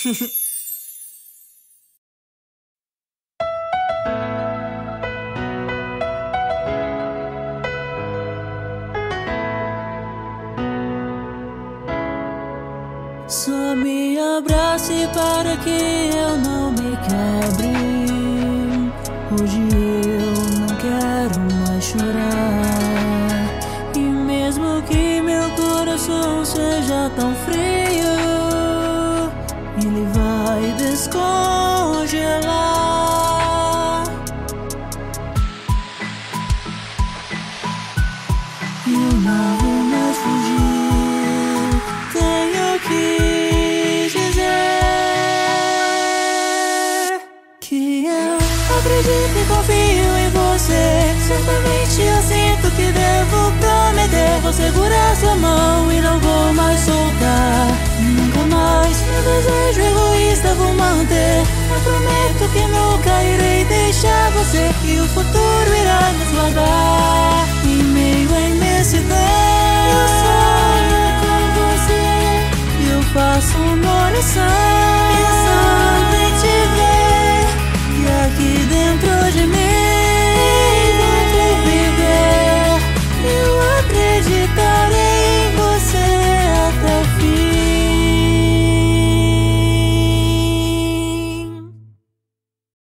Só me abrace para que eu não me quebre. Hoje eu não quero mais chorar. E mesmo que meu coração seja tão frio, ele vai descongelar. Eu não vou mais fugir. Tenho que dizer que eu acredito e confio em você. Certamente eu sinto que devo prometer. Vou segurar sua mão e não vou mais soltar. Nunca mais meu desejo egoísta vou manter. Eu prometo que nunca irei deixar você, e o futuro irá nos guardar.